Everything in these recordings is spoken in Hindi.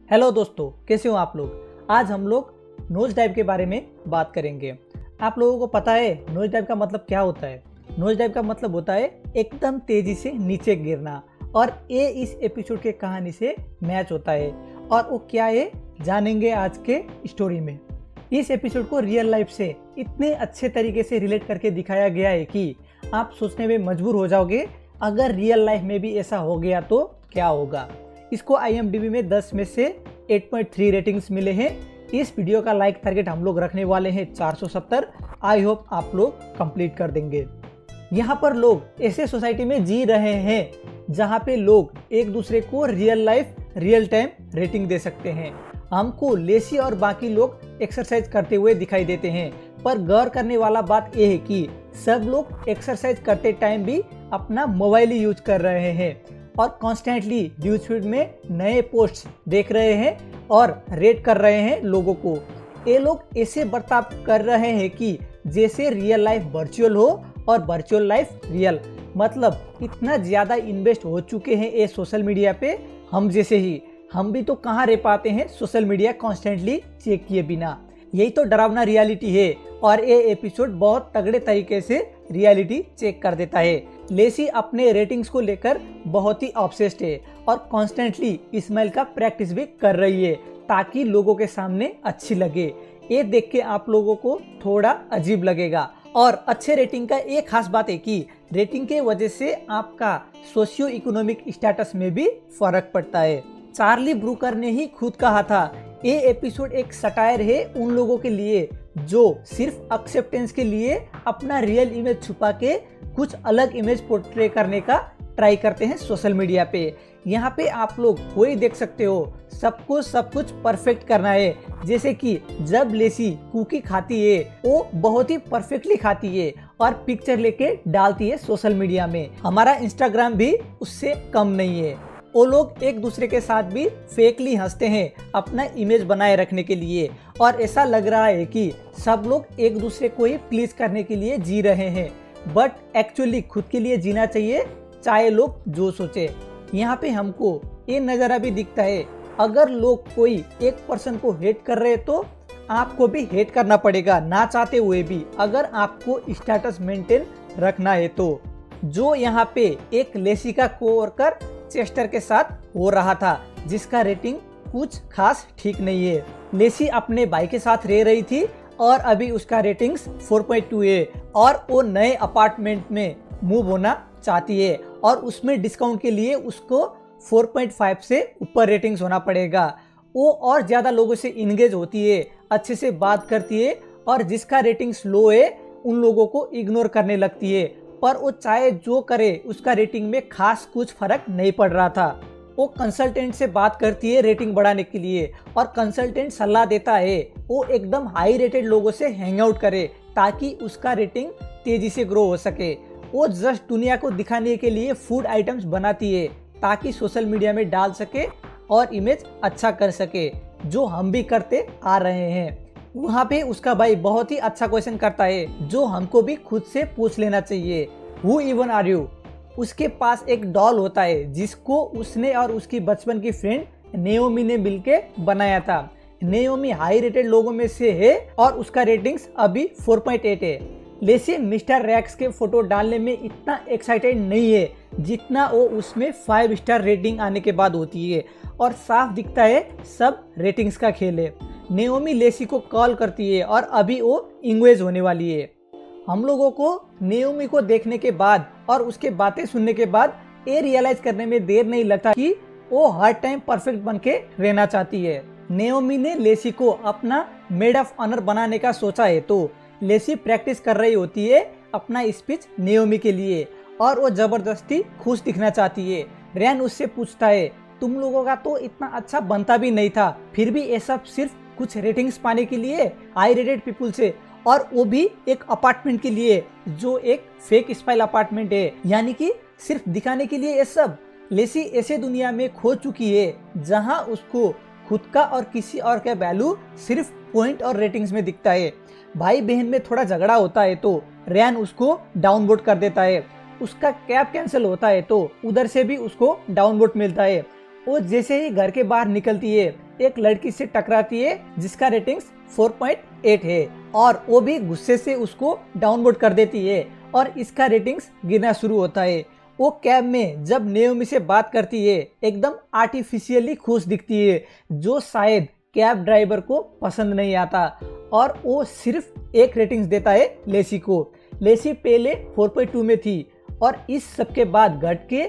हेलो दोस्तों, कैसे हो आप लोग। आज हम लोग नोज डाइव के बारे में बात करेंगे। आप लोगों को पता है नोज डाइव का मतलब क्या होता है। नोज डाइव का मतलब होता है एकदम तेजी से नीचे गिरना, और ये इस एपिसोड के कहानी से मैच होता है। और वो क्या है जानेंगे आज के स्टोरी में। इस एपिसोड को रियल लाइफ से इतने अच्छे तरीके से रिलेट करके दिखाया गया है कि आप सोचने में मजबूर हो जाओगे, अगर रियल लाइफ में भी ऐसा हो गया तो क्या होगा। इसको IMDb में 10 में से 8.3 रेटिंग्स मिले हैं। इस वीडियो का लाइक टारगेट हम लोग रखने वाले हैं 470। आई होप आप लोग कंप्लीट कर देंगे। यहाँ पर लोग ऐसे सोसाइटी में जी रहे हैं जहाँ पे लोग एक दूसरे को real life real time rating दे सकते हैं। हमको लेसी और बाकी लोग एक्सरसाइज करते हुए दिखाई देते हैं, पर गौर करने वाला बात यह है कि सब लोग एक्सरसाइज करते टाइम भी अपना मोबाइल ही यूज कर रहे हैं और कॉन्स्टेंटली न्यूज फीड में नए पोस्ट देख रहे हैं और रेट कर रहे हैं लोगों को। ये लोग ऐसे बर्ताव कर रहे हैं कि जैसे रियल लाइफ वर्चुअल हो और वर्चुअल लाइफ रियल। मतलब इतना ज़्यादा इन्वेस्ट हो चुके हैं ये सोशल मीडिया पे, हम जैसे ही हम भी तो कहाँ रह पाते हैं सोशल मीडिया कॉन्स्टेंटली चेक किए बिना। यही तो डरावना रियलिटी है, और ये एपिसोड बहुत तगड़े तरीके से रियलिटी चेक कर देता है। लेसी अपने रेटिंग्स को लेकर बहुत ही ऑब्सेस्ड है और कॉन्स्टेंटली स्माइल का प्रैक्टिस भी कर रही है ताकि लोगों के सामने अच्छी लगे। ये देख के आप लोगों को थोड़ा अजीब लगेगा। और अच्छे रेटिंग का एक खास बात है कि रेटिंग के वजह से आपका सोशियो इकोनॉमिक स्टेटस में भी फर्क पड़ता है। चार्ली ब्रूकर ने ही खुद कहा था, ये एपिसोड एक सटायर है उन लोगों के लिए जो सिर्फ एक्सेप्टेंस के लिए अपना रियल इमेज छुपा के कुछ अलग इमेज पोर्ट्रे करने का ट्राई करते हैं सोशल मीडिया पे। यहाँ पे आप लोग वही देख सकते हो, सबको सब कुछ परफेक्ट करना है। जैसे कि जब लेसी कुकी खाती है वो बहुत ही परफेक्टली खाती है और पिक्चर लेके डालती है सोशल मीडिया में। हमारा इंस्टाग्राम भी उससे कम नहीं है। वो लोग एक दूसरे के साथ भी फेकली हंसते हैं अपना इमेज बनाए रखने के लिए, और ऐसा लग रहा है कि सब लोग एक दूसरे को ही प्लीज करने के लिए जी रहे हैं, बट एक्चुअली खुद के लिए जीना चाहिए, चाहे लोग जो सोचे। यहाँ पे हमको ये नज़ारा भी दिखता है, अगर लोग कोई एक पर्सन को हेट कर रहे तो आपको भी हेट करना पड़ेगा ना चाहते हुए भी, अगर आपको स्टेटस मेंटेन रखना है तो। जो यहाँ पे एक लेसी का कोवर्कर चेस्टर के साथ हो रहा था, जिसका रेटिंग कुछ खास ठीक नहीं है। लेसी अपने भाई के साथ रह रही थी और अभी उसका रेटिंग्स 4.2 है, और वो नए अपार्टमेंट में मूव होना चाहती है और उसमें डिस्काउंट के लिए उसको 4.5 से ऊपर रेटिंग्स होना पड़ेगा। वो और ज़्यादा लोगों से इंगेज होती है, अच्छे से बात करती है, और जिसका रेटिंग्स लो है उन लोगों को इग्नोर करने लगती है। पर वो चाहे जो करे उसका रेटिंग में खास कुछ फर्क नहीं पड़ रहा था। वो कंसल्टेंट से बात करती है रेटिंग बढ़ाने के लिए, और कंसल्टेंट सलाह देता है वो एकदम हाई रेटेड लोगों से हैंग आउट करे ताकि उसका रेटिंग तेजी से ग्रो हो सके। वो जस्ट दुनिया को दिखाने के लिए फूड आइटम्स बनाती है ताकि सोशल मीडिया में डाल सके और इमेज अच्छा कर सके, जो हम भी करते आ रहे हैं। वहाँ पे उसका भाई बहुत ही अच्छा क्वेश्चन करता है जो हमको भी खुद से पूछ लेना चाहिए, Who even are you? उसके पास एक डॉल होता है जिसको उसने और उसकी बचपन की फ्रेंड नेओमी ने मिलके बनाया था। नेओमी हाई रेटेड लोगों में से है और उसका रेटिंग्स अभी 4.8 है। लेसी मिस्टर रैक्स के फोटो डालने में इतना एक्साइटेड नहीं है जितना वो उसमें 5 स्टार रेटिंग आने के बाद होती है, और साफ दिखता है सब रेटिंग्स का खेल है। नेओमी लेसी को कॉल करती है और अभी वो इंगेज होने वाली है। हम लोगों को नेओमी को देखने के बाद और उसके बातें सुनने के बाद ये रियलाइज करने में देर नहीं लगता कि वो हर टाइम परफेक्ट बन के रहना चाहती है। नेओमी ने लेसी को अपना मेड ऑफ ऑनर बनाने का सोचा है, तो लेसी प्रैक्टिस कर रही होती है अपना स्पीच नेओमी के लिए, और वो जबरदस्ती खुश दिखना चाहती है। रैन उससे पूछता है, तुम लोगों का तो इतना अच्छा बनता भी नहीं था, फिर भी ये सब सिर्फ कुछ रेटिंग्स पाने के लिए हाई रेटेड पीपुल से, और वो भी एक अपार्टमेंट के लिए जो एक फेक स्पाइल अपार्टमेंट है, यानी कि सिर्फ दिखाने के लिए ये सब। लेसी ऐसे दुनिया में खो चुकी है जहां उसको खुद का और किसी और का वैल्यू सिर्फ पॉइंट और रेटिंग्स में दिखता है। भाई बहन में थोड़ा झगड़ा होता है तो रैन उसको डाउनवोट कर देता है, उसका कैब कैंसिल होता है तो उधर से भी उसको डाउनवोट मिलता है, वो जैसे ही घर के बाहर निकलती है एक लड़की से टकराती है जिसका रेटिंग्स 4.8 है और वो भी गुस्से से उसको डाउनवोट कर देती है और इसका रेटिंग्स गिरना शुरू होता है। वो कैब में जब नेओमी से बात करती है एकदम आर्टिफिशियली खुश दिखती है, जो शायद कैब ड्राइवर को पसंद नहीं आता और वो सिर्फ एक रेटिंग्स देता है लेसी को। लेसी पहले 4.2 में थी और इस सब के बाद घट के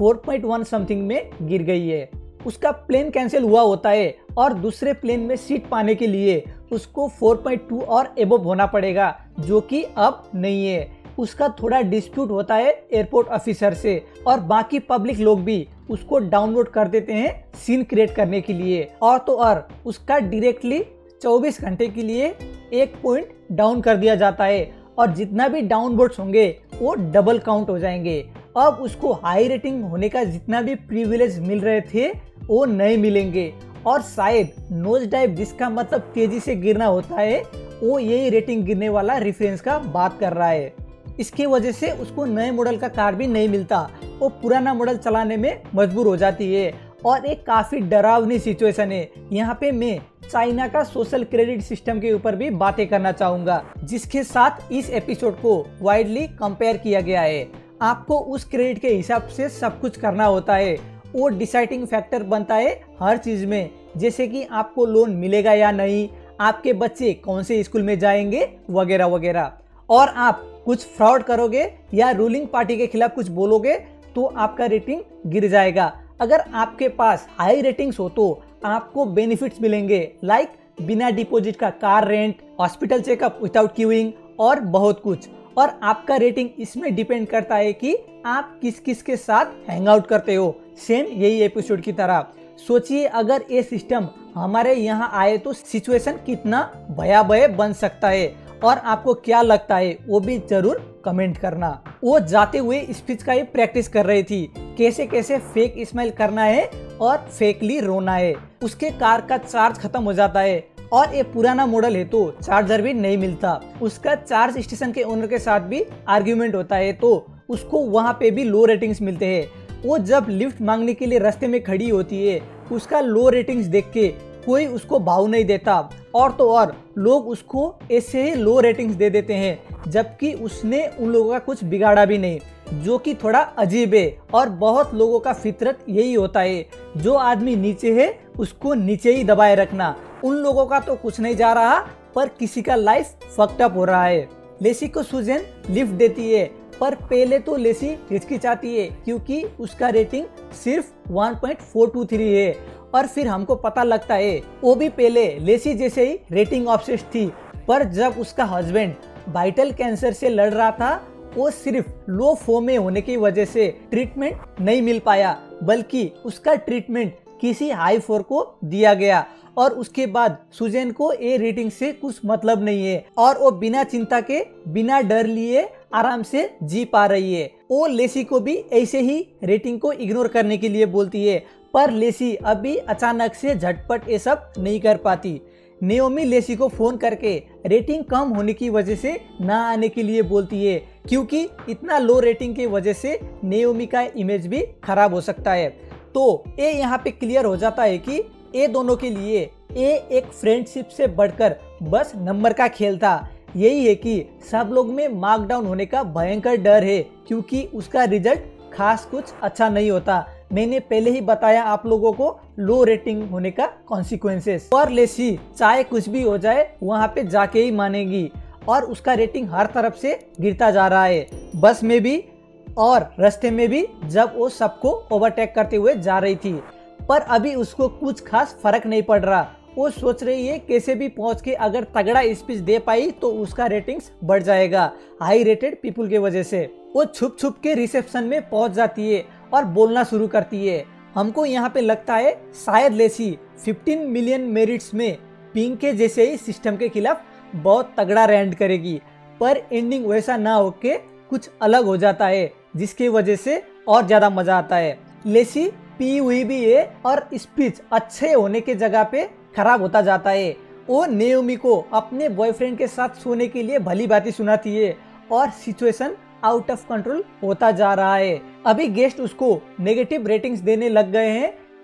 4.1 समथिंग में गिर गई है। उसका प्लेन कैंसिल हुआ होता है और दूसरे प्लेन में सीट पाने के लिए उसको 4.2 और एबोव होना पड़ेगा, जो कि अब नहीं है। उसका थोड़ा डिस्प्यूट होता है एयरपोर्ट ऑफिसर से और बाकी पब्लिक लोग भी उसको डाउनलोड कर देते हैं सीन क्रिएट करने के लिए। और तो और उसका डायरेक्टली 24 घंटे के लिए 1 पॉइंट डाउन कर दिया जाता है और जितना भी डाउनवोट्स होंगे वो डबल काउंट हो जाएंगे। अब उसको हाई रेटिंग होने का जितना भी प्रिविलेज मिल रहे थे वो नहीं मिलेंगे और शायद नोज डाइव जिसका मतलब तेजी से गिरना होता है वो यही रेटिंग गिरने वाला रेफरेंस का बात कर रहा है। इसकी वजह से उसको नए मॉडल का कार भी नहीं मिलता, वो पुराना मॉडल चलाने में मजबूर हो जाती है और एक काफी डरावनी सिचुएशन है। यहाँ पे मैं चाइना का सोशल क्रेडिट सिस्टम के ऊपर भी बातें करना चाहूंगा जिसके साथ इस एपिसोड को वाइडली कंपेयर किया गया है। आपको उस क्रेडिट के हिसाब से सब कुछ करना होता है, वो डिसाइडिंग फैक्टर बनता है हर चीज में, जैसे कि आपको लोन मिलेगा या नहीं, आपके बच्चे कौन से स्कूल में जाएंगे वगैरह वगैरह। और आप कुछ फ्रॉड करोगे या रूलिंग पार्टी के खिलाफ कुछ बोलोगे तो आपका रेटिंग गिर जाएगा। अगर आपके पास हाई रेटिंग्स हो तो आपको बेनिफिट्स मिलेंगे, लाइक बिना डिपॉजिट का car rent, hospital checkup without queueing और बहुत कुछ। और आपका रेटिंग इसमें डिपेंड करता है कि आप किस किस के साथ हैंग आउट करते हो, सेम यही एपिसोड की तरह। सोचिए अगर ये सिस्टम हमारे यहाँ आए तो सिचुएशन कितना भयावह बन सकता है और आपको क्या लगता है वो भी जरूर कमेंट करना। वो जाते हुए स्पीच का ही प्रैक्टिस कर रही थी, कैसे कैसे फेक स्माइल करना है और फेकली रोना है। उसके कार का चार्ज खत्म हो जाता है और ये पुराना मॉडल है तो चार्जर भी नहीं मिलता। उसका चार्ज स्टेशन के ओनर के साथ भी आर्ग्यूमेंट होता है तो उसको वहाँ पे भी लो रेटिंग्स मिलते हैं। वो जब लिफ्ट मांगने के लिए रास्ते में खड़ी होती है उसका लो रेटिंग्स देख के कोई उसको भाव नहीं देता और तो और लोग उसको ऐसे ही लो रेटिंग्स दे देते हैं, जबकि उसने उन लोगों का कुछ बिगाड़ा भी नहीं, जो कि थोड़ा अजीब है। और बहुत लोगों का फितरत यही होता है, जो आदमी नीचे है उसको नीचे ही दबाए रखना। उन लोगों का तो कुछ नहीं जा रहा पर किसी का लाइफ फक्ड अप हो रहा है। लेसी को सुजैन लिफ्ट देती है पर पहले तो लेसी हिचकिचाती है क्योंकि उसका रेटिंग सिर्फ 1.423 है और फिर हमको पता लगता है वो भी पहले लेसी जैसे ही रेटिंग ऑब्सेस्ड थी। पर जब उसका हस्बैंड वाइटल कैंसर से लड़ रहा था वो सिर्फ लो फॉर्म में होने की वजह से ट्रीटमेंट नहीं मिल पाया, बल्कि उसका ट्रीटमेंट किसी हाई फोर को दिया गया और उसके बाद सुजैन को ए रेटिंग से कुछ मतलब नहीं है और वो बिना चिंता के बिना डर लिए आराम से जी पा रही है। वो लेसी को भी ऐसे ही रेटिंग को इग्नोर करने के लिए बोलती है पर लेसी अभी अचानक से झटपट ये सब नहीं कर पाती। नेओमी लेसी को फोन करके रेटिंग कम होने की वजह से ना आने के लिए बोलती है क्योंकि इतना लो रेटिंग की वजह से नेओमी का इमेज भी खराब हो सकता है। तो ये यहाँ पे क्लियर हो जाता है कि ये दोनों के लिए ये एक फ्रेंडशिप से बढ़कर बस नंबर का खेल था। यही है कि सब लोग में मार्कडाउन होने का भयंकर डर है क्योंकि उसका रिजल्ट खास कुछ अच्छा नहीं होता। मैंने पहले ही बताया आप लोगों को लो रेटिंग होने का कॉन्सिक्वेंसेस। और लेसी चाहे कुछ भी हो जाए वहाँ पे जाके ही मानेगी और उसका रेटिंग हर तरफ से गिरता जा रहा है, बस में भी और रास्ते में भी जब वो सबको ओवरटेक करते हुए जा रही थी। पर अभी उसको कुछ खास फर्क नहीं पड़ रहा। वो सोच रही है कैसे भी पहुंच के अगर तगड़ा स्पीच दे पाई तो उसका रेटिंग्स बढ़ जाएगा हाई रेटेड पीपल के वजह से। वो छुप छुप के रिसेप्शन में पहुंच जाती है और बोलना शुरू करती है। हमको यहाँ पे लगता है शायद लेसी 15 मिलियन मेरिट्स में पिंक के जैसे ही सिस्टम के खिलाफ बहुत तगड़ा रैंड करेगी, पर एंडिंग वैसा ना होके कुछ अलग हो जाता है जिसकी वजह से और ज्यादा मजा आता है। लेसी पी हुई भी है और स्पीच अच्छे होने के जगह पे खराब होता जाता है। वो नेओमी को अपने बॉयफ्रेंड के साथ सोने के लिए भली बातें सुनाती है और सिचुएशन आउट ऑफ कंट्रोल होता जा रहा है। अभी गेस्ट उसको नेगेटिव रेटिंग्स देने लग गए हैं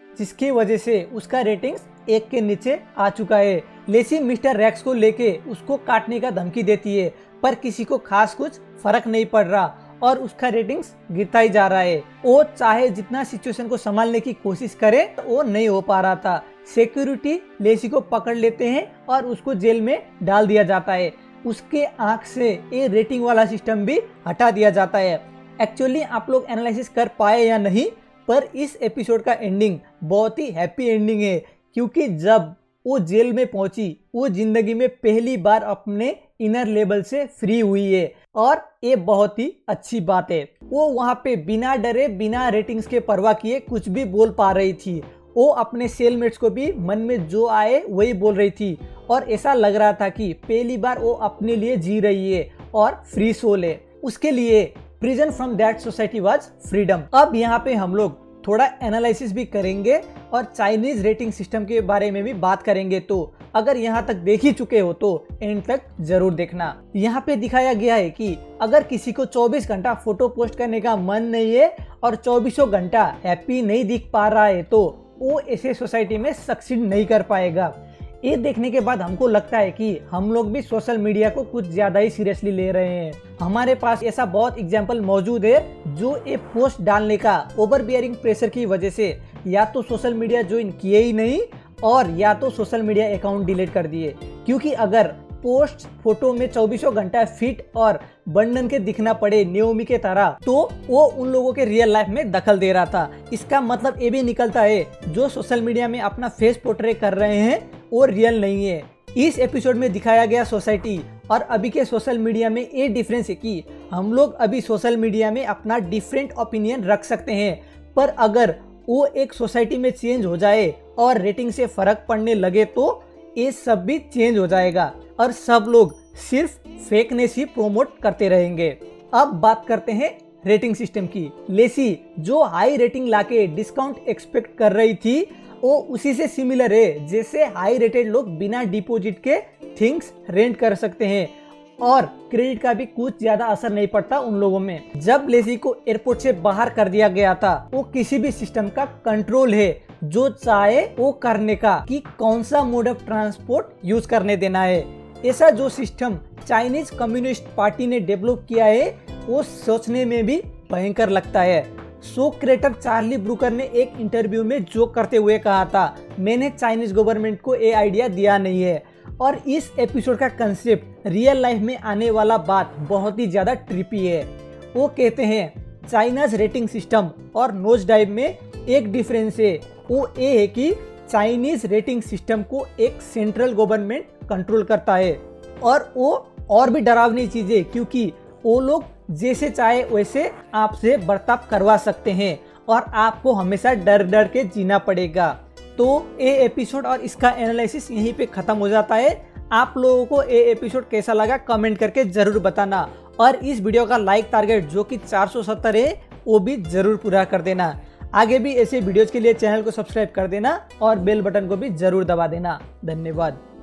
जिसकी वजह से उसका रेटिंग्स 1 के नीचे आ चुका है। लेसी मिस्टर रैक्स को लेके उसको काटने का धमकी देती है, पर किसी को खास कुछ फर्क नहीं पड़ रहा और उसका रेटिंग्स गिरता ही जा रहा है। वो चाहे जितना सिचुएशन को संभालने की कोशिश करे वो नहीं हो पा रहा था। सिक्योरिटी लेसी को पकड़ लेते हैं और उसको जेल में डाल दिया जाता है। उसके आंख से ये रेटिंग वाला सिस्टम भी हटा दिया जाता है। एक्चुअली आप लोग एनालिसिस कर पाए या नहीं, पर इस एपिसोड का एंडिंग बहुत ही हैप्पी एंडिंग है, क्योंकि जब वो जेल में पहुंची वो जिंदगी में पहली बार अपने इनर लेवल से फ्री हुई है और ये बहुत ही अच्छी बात है। वो वहां पे बिना डरे बिना रेटिंग्स के परवाह किए कुछ भी बोल पा रही थी। वो अपने सेलमेट्स को भी मन में जो आए वही बोल रही थी और ऐसा लग रहा था कि पहली बार वो अपने लिए जी रही है और फ्री सोल है। उसके लिए prison from that society was freedom. अब यहाँ पे हम लोग थोड़ा एनालिसिस भी करेंगे और चाइनीज रेटिंग सिस्टम के बारे में भी बात करेंगे। तो अगर यहाँ तक देख ही चुके हो तो एंड तक जरूर देखना। यहाँ पे दिखाया गया है कि अगर किसी को 24 घंटा फोटो पोस्ट करने का मन नहीं है और 24 घंटा हैप्पी नहीं दिख पा रहा है तो वो ऐसे सोसाइटी में सक्सीड नहीं कर पाएगा। ये देखने के बाद हमको लगता है कि हम लोग भी सोशल मीडिया को कुछ ज्यादा ही सीरियसली ले रहे हैं। हमारे पास ऐसा बहुत एग्जाम्पल मौजूद है जो ये पोस्ट डालने का ओवर बियरिंग प्रेशर की वजह से या तो सोशल मीडिया ज्वाइन किए ही नहीं और या तो सोशल मीडिया अकाउंट डिलीट कर दिए, क्योंकि अगर पोस्ट फोटो में 24 घंटा फिट और बंधन के दिखना पड़े नियोमी के तरह तो वो उन लोगों के रियल लाइफ में दखल दे रहा था। इसका मतलब ये भी निकलता है जो सोशल मीडिया में अपना फेस पोर्ट्रे कर रहे हैं वो रियल नहीं है। इस एपिसोड में दिखाया गया सोसाइटी और अभी के सोशल मीडिया में ये डिफरेंस है कि हम लोग अभी सोशल मीडिया में अपना डिफरेंट ओपिनियन रख सकते हैं, पर अगर वो एक सोसाइटी में चेंज हो जाए और रेटिंग से फर्क पड़ने लगे तो ये सब भी चेंज हो जाएगा और सब लोग सिर्फ फेकनेस ही प्रोमोट करते रहेंगे। अब बात करते हैं रेटिंग सिस्टम की। लेसी जो हाई रेटिंग लाके डिस्काउंट एक्सपेक्ट कर रही थी वो उसी से सिमिलर है जैसे हाई रेटेड लोग बिना डिपॉजिट के थिंग्स रेंट कर सकते हैं और क्रेडिट का भी कुछ ज्यादा असर नहीं पड़ता उन लोगों में। जब लेसी को एयरपोर्ट से बाहर कर दिया गया था वो किसी भी सिस्टम का कंट्रोल है जो चाहे वो करने का कि कौन सा मोड ऑफ ट्रांसपोर्ट यूज करने देना है। ऐसा जो सिस्टम चाइनीज कम्युनिस्ट पार्टी ने डेवलप किया है वो सोचने में भी भयंकर लगता है। शो क्रिएटर चार्ली ब्रूकर ने एक इंटरव्यू में जोक करते हुए कहा था, मैंने चाइनीज गवर्नमेंट को ये आइडिया दिया नहीं है। और इस एपिसोड का कंसेप्ट रियल लाइफ में आने वाला बात बहुत ही ज्यादा ट्रिपी है। वो कहते हैं चाइनाज रेटिंग सिस्टम और नोज डाइव में एक डिफरेंस है, वो ये है कि चाइनीज रेटिंग सिस्टम को एक सेंट्रल गवर्नमेंट कंट्रोल करता है और वो और भी डरावनी चीज है क्योंकि वो लोग जैसे चाहे वैसे आपसे बर्ताव करवा सकते हैं और आपको हमेशा डर डर के जीना पड़ेगा। तो ये एपिसोड और इसका एनालिसिस यहीं पे खत्म हो जाता है। आप लोगों को ये एपिसोड कैसा लगा कमेंट करके जरूर बताना और इस वीडियो का लाइक टारगेट जो कि 470 है वो भी जरूर पूरा कर देना। आगे भी ऐसे वीडियोज के लिए चैनल को सब्सक्राइब कर देना और बेल बटन को भी जरूर दबा देना। धन्यवाद।